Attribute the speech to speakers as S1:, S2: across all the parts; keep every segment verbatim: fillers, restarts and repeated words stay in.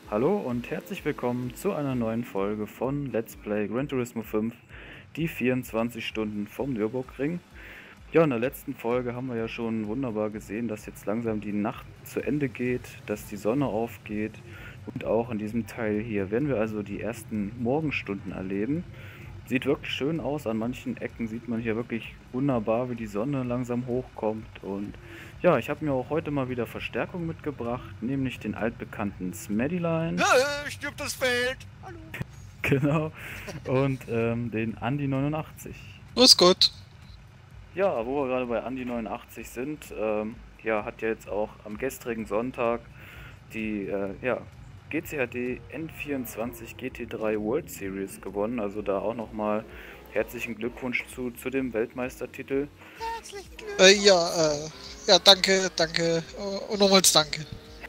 S1: Hallo und herzlich willkommen zu einer neuen Folge von Let's Play Gran Turismo fünf, die vierundzwanzig Stunden vom Nürburgring. Ja, in der letzten Folge haben wir ja schon wunderbar gesehen, dass jetzt langsam die Nacht zu Ende geht, dass die Sonne aufgeht und auch in diesem Teil hier werden wir also die ersten Morgenstunden erleben. Sieht wirklich schön aus, an manchen Ecken sieht man hier wirklich wunderbar, wie die Sonne langsam hochkommt. Und ja, ich habe mir auch heute mal wieder Verstärkung mitgebracht, nämlich den altbekannten Smeddyline.
S2: Ja, stirbt das Feld! Hallo!
S1: Genau. Und ähm, den Andi neunundachtzig.
S3: Grüß Gott.
S1: Ja, wo wir gerade bei Andi neunundachtzig sind, ähm, ja, hat ja jetzt auch am gestrigen Sonntag die äh, ja, G C H D N vierundzwanzig G T drei World Series gewonnen. Also da auch nochmal herzlichen Glückwunsch zu, zu dem Weltmeistertitel.
S2: Herzlichen Glückwunsch!
S3: Äh, ja, äh, ja, danke, danke äh, und nochmals danke.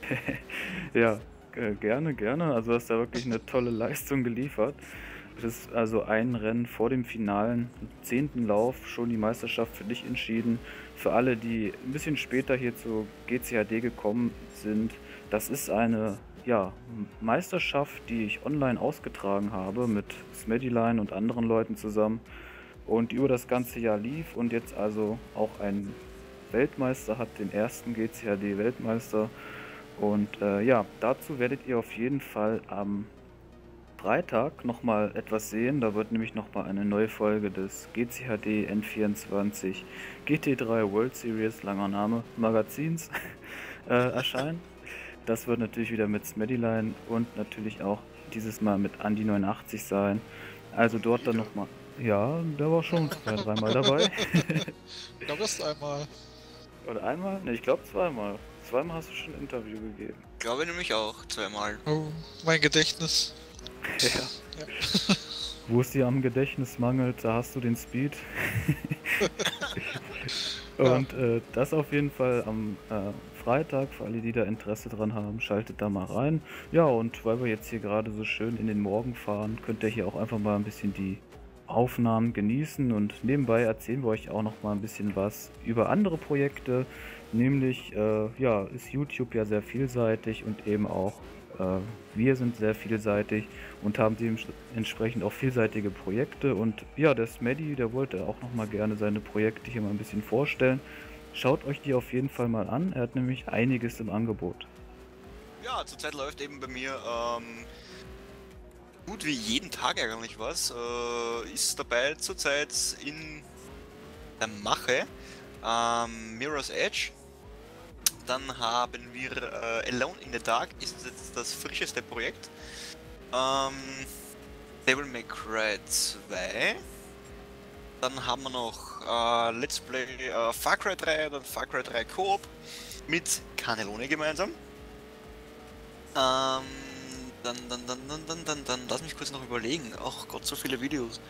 S1: Ja, äh, gerne, gerne. Also hast da wirklich eine tolle Leistung geliefert. Es ist also ein Rennen vor dem finalen zehnten Lauf schon die Meisterschaft für dich entschieden. Für alle, die ein bisschen später hier zu G C H D gekommen sind, das ist eine ja, Meisterschaft, die ich online ausgetragen habe mit Smeddyline und anderen Leuten zusammen und die über das ganze Jahr lief und jetzt also auch ein Weltmeister hat, den ersten G C H D-Weltmeister. Und äh, ja, dazu werdet ihr auf jeden Fall am Freitag nochmal etwas sehen. Da wird nämlich nochmal eine neue Folge des G C H D N vierundzwanzig G T drei World Series, langer Name, Magazins äh, erscheinen. Das wird natürlich wieder mit Smeddyline und natürlich auch dieses Mal mit Andi neunundachtzig sein. Also dort dann nochmal. Ja, der war schon zwei, dreimal dabei.
S3: Da wirst du einmal.
S1: Oder einmal? Ne, ich glaube zweimal. Zweimal hast du schon ein Interview gegeben.
S2: Glaube nämlich auch, zweimal.
S3: Oh, mein Gedächtnis.
S1: Ja.
S3: Ja.
S1: Wo es dir am Gedächtnis mangelt, da hast du den Speed. Und äh, das auf jeden Fall am äh, Freitag, für alle, die da Interesse dran haben, schaltet da mal rein. Ja, und weil wir jetzt hier gerade so schön in den Morgen fahren, könnt ihr hier auch einfach mal ein bisschen die Aufnahmen genießen und nebenbei erzählen wir euch auch noch mal ein bisschen was über andere Projekte. Nämlich, äh, ja, ist YouTube ja sehr vielseitig und eben auch äh, wir sind sehr vielseitig und haben dementsprechend auch vielseitige Projekte. Und ja, der Smeddy, der wollte auch noch mal gerne seine Projekte hier mal ein bisschen vorstellen. Schaut euch die auf jeden Fall mal an, er hat nämlich einiges im Angebot.
S2: Ja, zurzeit läuft eben bei mir ähm, gut wie jeden Tag eigentlich was. Äh, ist dabei zurzeit in der Mache ähm, Mirror's Edge. Dann haben wir äh, Alone in the Dark, ist jetzt das frischeste Projekt. Ähm, Devil May Cry zwei. Dann haben wir noch äh, Let's Play äh, Far Cry drei, dann Far Cry drei Coop mit Cannelloni gemeinsam. Ähm, dann, dann, dann, dann, dann, dann, dann, lass mich kurz noch überlegen. Ach Gott, so viele Videos.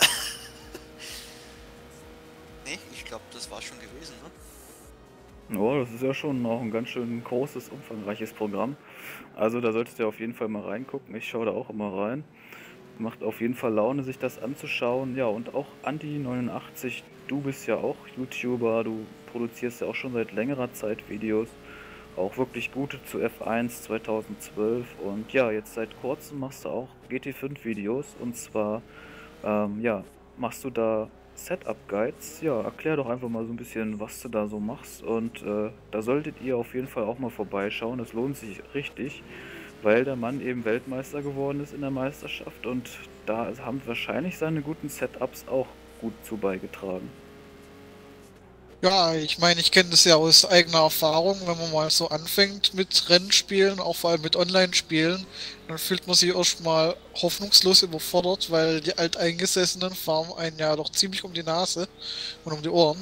S2: Ne, ich glaube, das war schon gewesen, ne?
S1: Oh, das ist ja schon auch ein ganz schön großes, umfangreiches Programm. Also da solltet ihr auf jeden Fall mal reingucken. Ich schaue da auch immer rein. Macht auf jeden Fall Laune, sich das anzuschauen. Ja, und auch Andi neunundachtzig, du bist ja auch YouTuber, du produzierst ja auch schon seit längerer Zeit Videos. Auch wirklich gute zu F eins zweitausendzwölf. Und ja, jetzt seit kurzem machst du auch G T fünf Videos. Und zwar, ähm, ja, machst du da Setup-Guides. Ja, erklär doch einfach mal so ein bisschen, was du da so machst. Und äh, da solltet ihr auf jeden Fall auch mal vorbeischauen. Das lohnt sich richtig, weil der Mann eben Weltmeister geworden ist in der Meisterschaft. Und da haben wahrscheinlich seine guten Setups auch gut zu beigetragen.
S3: Ja, ich meine, ich kenne das ja aus eigener Erfahrung, wenn man mal so anfängt mit Rennspielen, auch vor allem mit Online-Spielen, dann fühlt man sich erstmal hoffnungslos überfordert, weil die Alteingesessenen fahren einen ja doch ziemlich um die Nase und um die Ohren.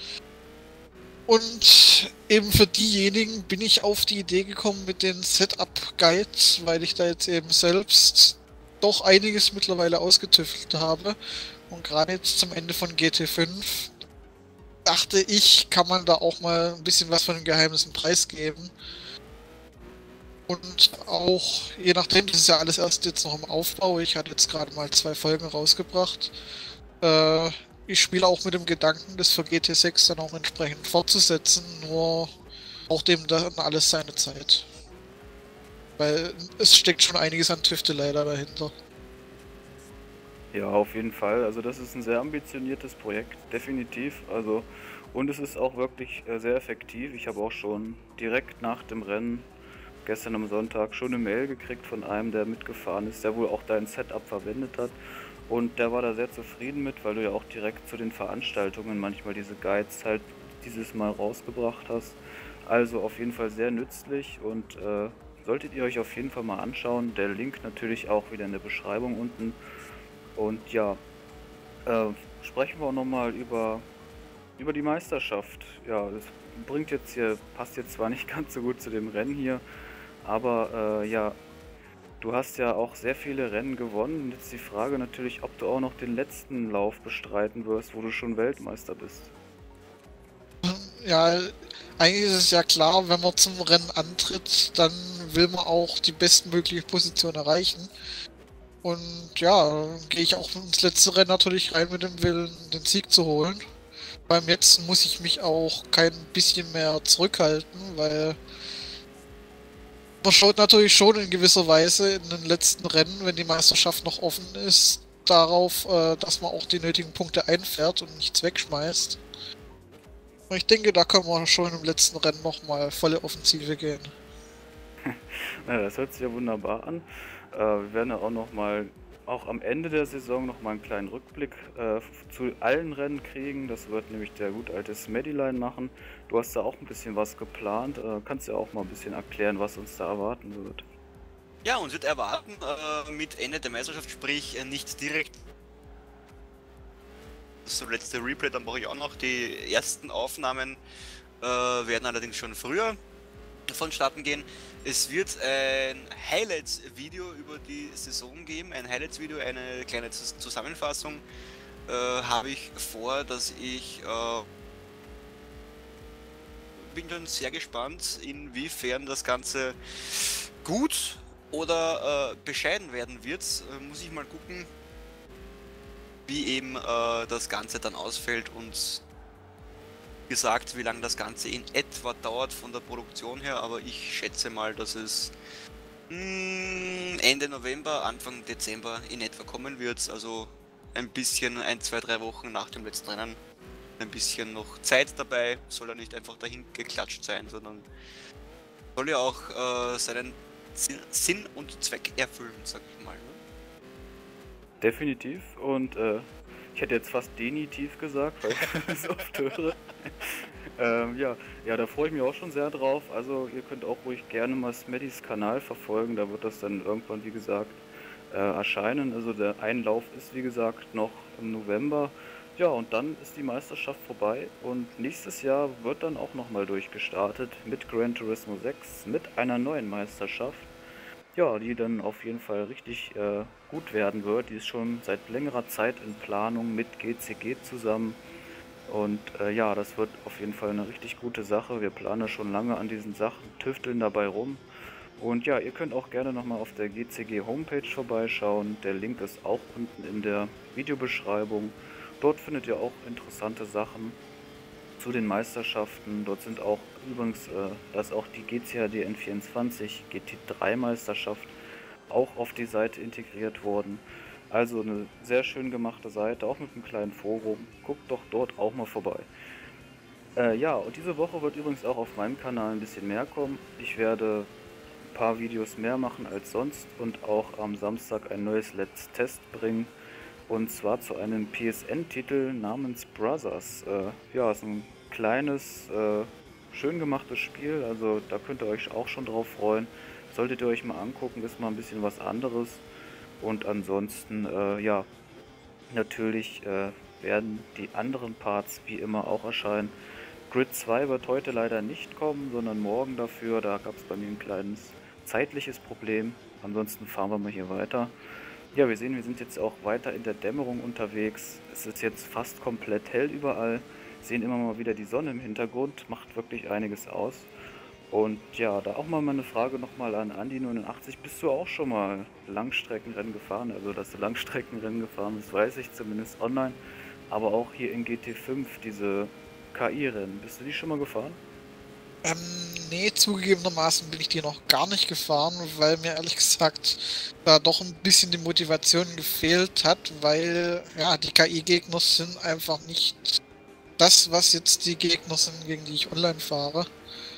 S3: Und eben für diejenigen bin ich auf die Idee gekommen mit den Setup-Guides, weil ich da jetzt eben selbst doch einiges mittlerweile ausgetüftelt habe. Und gerade jetzt zum Ende von G T fünf dachte ich, kann man da auch mal ein bisschen was von den Geheimnissen preisgeben. Und auch, je nachdem, das ist ja alles erst jetzt noch im Aufbau, ich hatte jetzt gerade mal zwei Folgen rausgebracht. Äh, ich spiele auch mit dem Gedanken, das für G T sechs dann auch entsprechend fortzusetzen, nur auch dem dann alles seine Zeit. Weil es steckt schon einiges an Tüftelei da dahinter.
S1: Ja, auf jeden Fall. Also das ist ein sehr ambitioniertes Projekt, definitiv. Also und es ist auch wirklich äh, sehr effektiv. Ich habe auch schon direkt nach dem Rennen gestern am Sonntag schon eine Mail gekriegt von einem, der mitgefahren ist, der wohl auch dein Setup verwendet hat. Und der war da sehr zufrieden mit, weil du ja auch direkt zu den Veranstaltungen manchmal diese Guides halt dieses Mal rausgebracht hast. Also auf jeden Fall sehr nützlich und äh, solltet ihr euch auf jeden Fall mal anschauen. Der Link natürlich auch wieder in der Beschreibung unten. Und ja, äh, sprechen wir auch nochmal über, über die Meisterschaft. Ja, das bringt jetzt hier, passt jetzt zwar nicht ganz so gut zu dem Rennen hier, aber äh, ja, du hast ja auch sehr viele Rennen gewonnen. Und jetzt die Frage natürlich, ob du auch noch den letzten Lauf bestreiten wirst, wo du schon Weltmeister bist.
S3: Ja, eigentlich ist es ja klar, wenn man zum Rennen antritt, dann will man auch die bestmögliche Position erreichen. Und ja, gehe ich auch ins letzte Rennen natürlich rein mit dem Willen, den Sieg zu holen. Beim letzten muss ich mich auch kein bisschen mehr zurückhalten, weil man schaut natürlich schon in gewisser Weise in den letzten Rennen, wenn die Meisterschaft noch offen ist, darauf, äh, dass man auch die nötigen Punkte einfährt und nichts wegschmeißt. Und ich denke, da können wir schon im letzten Rennen nochmal volle Offensive gehen.
S1: Ja, das hört sich ja wunderbar an. Äh, wir werden ja auch noch mal, auch am Ende der Saison noch mal einen kleinen Rückblick äh, zu allen Rennen kriegen. Das wird nämlich der gut alte Smeddyline machen. Du hast da auch ein bisschen was geplant. Äh, kannst ja auch mal ein bisschen erklären, was uns da erwarten wird.
S2: Ja, uns wird erwarten, äh, mit Ende der Meisterschaft, sprich äh, nicht direkt das letzte Replay, dann brauche ich auch noch. Die ersten Aufnahmen äh, werden allerdings schon früher vonstatten gehen. Es wird ein Highlights-Video über die Saison geben, ein Highlights-Video, eine kleine Zusammenfassung äh, habe ich vor, dass ich äh, bin schon sehr gespannt, inwiefern das Ganze gut oder äh, bescheiden werden wird. Äh, muss ich mal gucken, wie eben äh, das Ganze dann ausfällt und gesagt, wie lange das Ganze in etwa dauert von der Produktion her, aber ich schätze mal, dass es mh, Ende November, Anfang Dezember in etwa kommen wird, also ein bisschen, ein, zwei, drei Wochen nach dem letzten Rennen, ein bisschen noch Zeit dabei, soll ja nicht einfach dahin geklatscht sein, sondern soll ja auch äh, seinen Sinn und Zweck erfüllen, sag ich mal. Ne?
S1: Definitiv und äh, ich hätte jetzt fast denitiv gesagt, weil ich das oft höre. ähm, ja, ja, da freue ich mich auch schon sehr drauf. Also ihr könnt auch ruhig gerne mal Smeddys Kanal verfolgen, da wird das dann irgendwann, wie gesagt, äh, erscheinen. Also der Einlauf ist, wie gesagt, noch im November. Ja, und dann ist die Meisterschaft vorbei und nächstes Jahr wird dann auch nochmal durchgestartet mit Gran Turismo sechs, mit einer neuen Meisterschaft. Ja, die dann auf jeden Fall richtig äh, gut werden wird. Die ist schon seit längerer Zeit in Planung mit G C G zusammen. Und äh, ja, das wird auf jeden Fall eine richtig gute Sache. Wir planen schon lange an diesen Sachen, tüfteln dabei rum. Und ja, ihr könnt auch gerne nochmal auf der G C G Homepage vorbeischauen. Der Link ist auch unten in der Videobeschreibung. Dort findet ihr auch interessante Sachen zu den Meisterschaften. Dort sind auch übrigens, äh, da ist auch die G C H D N vierundzwanzig G T drei Meisterschaft auch auf die Seite integriert worden. Also eine sehr schön gemachte Seite, auch mit einem kleinen Forum. Guckt doch dort auch mal vorbei. Äh, ja, und diese Woche wird übrigens auch auf meinem Kanal ein bisschen mehr kommen. Ich werde ein paar Videos mehr machen als sonst und auch am Samstag ein neues Let's Test bringen. Und zwar zu einem P S N-Titel namens Brothers. Äh, ja, ist ein kleines, äh, schön gemachtes Spiel, also da könnt ihr euch auch schon drauf freuen. Solltet ihr euch mal angucken, ist mal ein bisschen was anderes. Und ansonsten, äh, ja, natürlich äh, werden die anderen Parts wie immer auch erscheinen. Grid zwei wird heute leider nicht kommen, sondern morgen dafür. Da gab es bei mir ein kleines zeitliches Problem. Ansonsten fahren wir mal hier weiter. Ja, wir sehen, wir sind jetzt auch weiter in der Dämmerung unterwegs. Es ist jetzt fast komplett hell überall. Sehen immer mal wieder die Sonne im Hintergrund, macht wirklich einiges aus. Und ja, da auch mal meine Frage nochmal an Andi neunundachtzig. Bist du auch schon mal Langstreckenrennen gefahren? Also, dass du Langstreckenrennen gefahren bist, weiß ich zumindest online. Aber auch hier in G T fünf, diese K I-Rennen. Bist du die schon mal gefahren?
S3: Ähm, nee, zugegebenermaßen bin ich die noch gar nicht gefahren, weil mir ehrlich gesagt da doch ein bisschen die Motivation gefehlt hat, weil ja, die K I-Gegner sind einfach nicht das, was jetzt die Gegner sind, gegen die ich online fahre.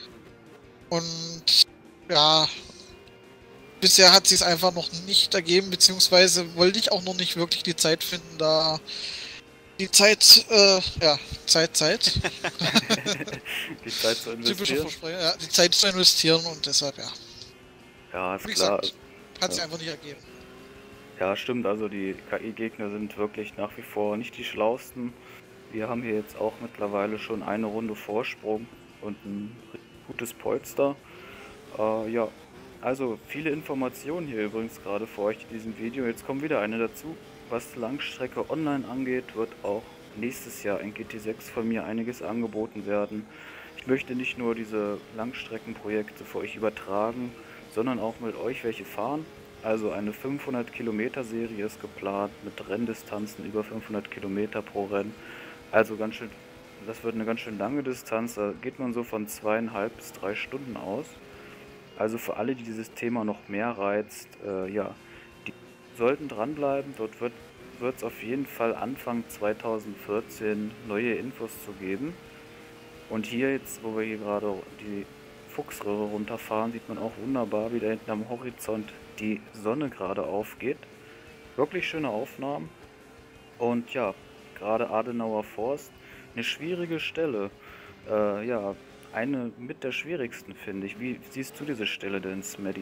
S3: Und ja, bisher hat sie es einfach noch nicht ergeben, beziehungsweise wollte ich auch noch nicht wirklich die Zeit finden, da die Zeit, äh, ja, Zeit, Zeit.
S1: Die Zeit zu
S3: Typischer
S1: investieren.
S3: Versprecher, ja, die Zeit zu investieren und deshalb, ja.
S1: Ja, ist
S3: Wie
S1: klar.
S3: gesagt, hat sich
S1: Ja.
S3: einfach nicht ergeben.
S1: Ja, stimmt. Also die K I-Gegner sind wirklich nach wie vor nicht die schlausten. Wir haben hier jetzt auch mittlerweile schon eine Runde Vorsprung und ein gutes Polster. Äh, ja, also viele Informationen hier übrigens gerade für euch in diesem Video. Jetzt kommt wieder eine dazu. Was Langstrecke online angeht, wird auch nächstes Jahr in G T sechs von mir einiges angeboten werden. Ich möchte nicht nur diese Langstreckenprojekte für euch übertragen, sondern auch mit euch welche fahren. Also eine fünfhundert Kilometer Serie ist geplant mit Renndistanzen über fünfhundert Kilometer pro Rennen. Also ganz schön, das wird eine ganz schön lange Distanz. Da geht man so von zweieinhalb bis drei Stunden aus. Also für alle, die dieses Thema noch mehr reizt, äh, ja, die sollten dranbleiben. Dort wird es auf jeden Fall Anfang zweitausendvierzehn neue Infos zu geben. Und hier jetzt, wo wir hier gerade die Fuchsröhre runterfahren, sieht man auch wunderbar, wie da hinten am Horizont die Sonne gerade aufgeht. Wirklich schöne Aufnahmen. Und ja, gerade Adenauer Forst, eine schwierige Stelle. Äh, ja, eine mit der schwierigsten, finde ich. Wie siehst du diese Stelle denn, Smeddy?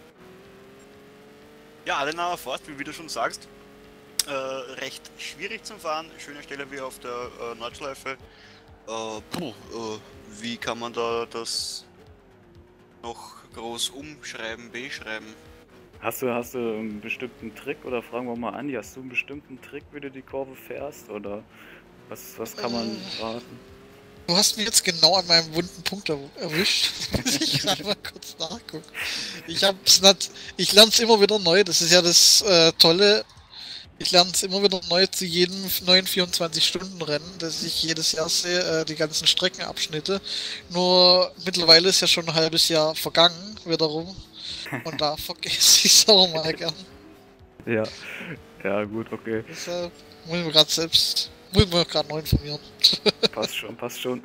S2: Ja, Adenauer Forst, wie du schon sagst, äh, recht schwierig zum Fahren. Schöne Stelle wie auf der äh, Nordschleife. Äh, puh, äh, wie kann man da das noch groß umschreiben, beschreiben?
S1: Hast du, hast du einen bestimmten Trick oder fragen wir mal Andi, hast du einen bestimmten Trick, wie du die Kurve fährst oder was, was kann man
S3: Äh.
S1: raten?
S3: Du hast mich jetzt genau an meinem wunden Punkt er erwischt. Muss ich gerade mal kurz nachgucken. Ich hab's nicht, ich lern's immer wieder neu. Das ist ja das äh, Tolle. Ich lerne es immer wieder neu zu jedem neuen vierundzwanzig-Stunden-Rennen, das ich jedes Jahr sehe, äh, die ganzen Streckenabschnitte. Nur mittlerweile ist ja schon ein halbes Jahr vergangen, wiederum. Und da vergesse ich es auch mal gern.
S1: Ja, ja gut, okay.
S3: Deshalb muss ich mir gerade selbst, muss ich mir gerade neu informieren.
S1: Passt schon, passt schon.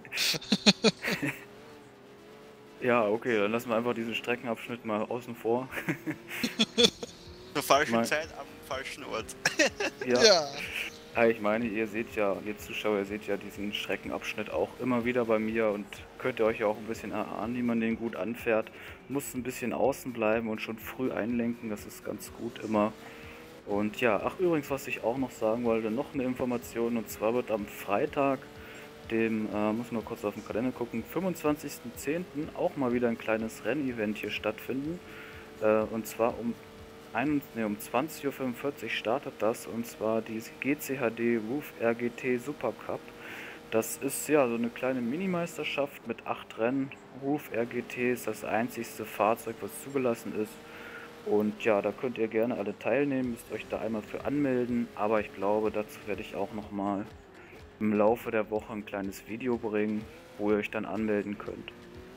S1: Ja, okay, dann lassen wir einfach diesen Streckenabschnitt mal außen vor.
S2: Zur falschen
S1: Mein-
S2: Zeit am falschen Ort.
S1: Ja.
S3: Ja,
S1: Ja, ich meine, ihr seht ja, ihr Zuschauer, ihr seht ja diesen Streckenabschnitt auch immer wieder bei mir und könnt ihr euch ja auch ein bisschen erahnen, wie man den gut anfährt. Muss ein bisschen außen bleiben und schon früh einlenken, das ist ganz gut immer. Und ja, ach übrigens, was ich auch noch sagen wollte, noch eine Information, und zwar wird am Freitag, dem, äh, muss mal kurz auf den Kalender gucken, fünfundzwanzigsten zehnten auch mal wieder ein kleines Rennevent hier stattfinden. Äh, und zwar um ein, nee, um zwanzig Uhr fünfundvierzig startet das, und zwar die G C H D Roof R G T Super Cup. Das ist ja so eine kleine Minimeisterschaft mit acht Rennen. Roof R G T ist das einzigste Fahrzeug, was zugelassen ist. Und ja, da könnt ihr gerne alle teilnehmen, müsst euch da einmal für anmelden. Aber ich glaube, dazu werde ich auch nochmal im Laufe der Woche ein kleines Video bringen, wo ihr euch dann anmelden könnt.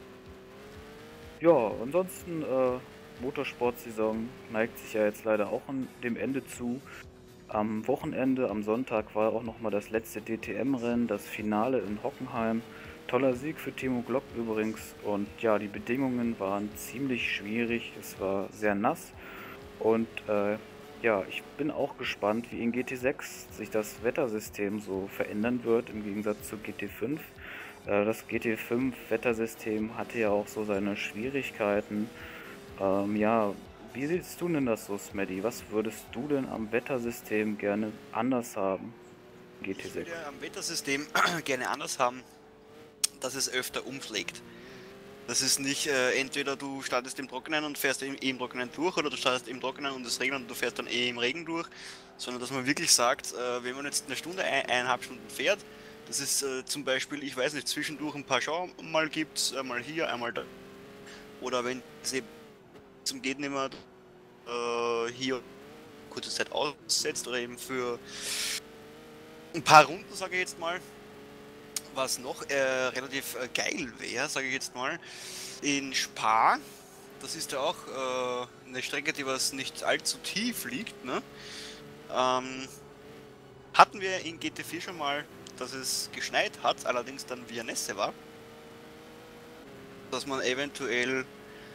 S1: Ja, ansonsten, äh, Motorsportsaison neigt sich ja jetzt leider auch an dem Ende zu. Am Wochenende, am Sonntag, war auch nochmal das letzte D T M-Rennen, das Finale in Hockenheim. Toller Sieg für Timo Glock übrigens. Und ja, die Bedingungen waren ziemlich schwierig. Es war sehr nass. Und äh, ja, ich bin auch gespannt, wie in G T sechs sich das Wettersystem so verändern wird im Gegensatz zu G T fünf. Äh, das G T fünf Wettersystem hatte ja auch so seine Schwierigkeiten. Ähm, ja, wie siehst du denn das so, Smeddy? Was würdest du denn am Wettersystem gerne anders haben? G T
S2: Ich
S1: sechs.
S2: würde am Wettersystem gerne anders haben, dass es öfter umschlägt. Das ist nicht äh, entweder du startest im Trockenen und fährst im, eh im Trockenen durch, oder du startest im Trockenen und es regnet und du fährst dann eh im Regen durch, sondern dass man wirklich sagt, äh, wenn man jetzt eine Stunde, ein, eineinhalb Stunden fährt, dass es äh, zum Beispiel, ich weiß nicht, zwischendurch ein paar Schau mal gibt, einmal hier, einmal da, oder wenn es eben zum geht nicht mehr äh, hier kurze Zeit aussetzt oder eben für ein paar Runden, sage ich jetzt mal. was noch äh, relativ äh, geil wäre, sage ich jetzt mal, in Spa, das ist ja auch äh, eine Strecke, die was nicht allzu tief liegt, ne? Ähm, hatten wir in G T vier schon mal, dass es geschneit hat, allerdings dann via Nässe war, dass man eventuell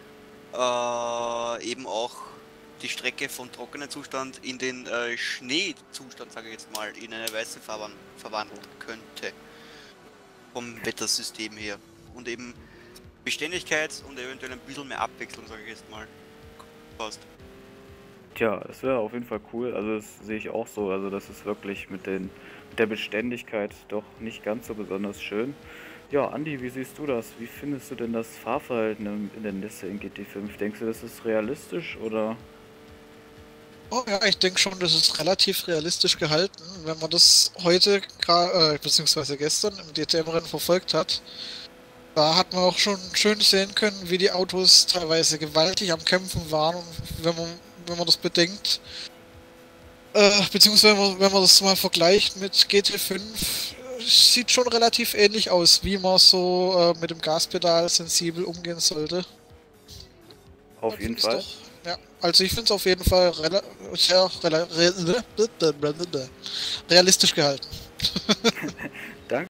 S2: äh, eben auch die Strecke vom trockenen Zustand in den äh, Schneezustand, sage ich jetzt mal, in eine weiße Fahrbahn verwandeln könnte. Vom Wettersystem her. Und eben Beständigkeit und eventuell ein bisschen mehr Abwechslung, sage ich jetzt mal. Passt.
S1: Tja, das wäre auf jeden Fall cool. Also das sehe ich auch so. Also das ist wirklich mit, den, mit der Beständigkeit doch nicht ganz so besonders schön. Ja, Andi, wie siehst du das? Wie findest du denn das Fahrverhalten in in der Nässe in G T fünf? Denkst du, das ist realistisch oder?
S3: Oh ja, ich denke schon, das ist relativ realistisch gehalten. Wenn man das heute, gra- äh, beziehungsweise gestern im D T M-Rennen verfolgt hat, da hat man auch schon schön sehen können, wie die Autos teilweise gewaltig am Kämpfen waren. Und wenn man, wenn man das bedenkt, äh, beziehungsweise wenn man, wenn man das mal vergleicht mit G T fünf, äh, sieht schon relativ ähnlich aus, wie man so äh, mit dem Gaspedal sensibel umgehen sollte.
S1: Auf jeden
S3: Ist
S1: Fall.
S3: doch, ja, also ich finde es auf jeden Fall rela sehr rela re realistisch gehalten.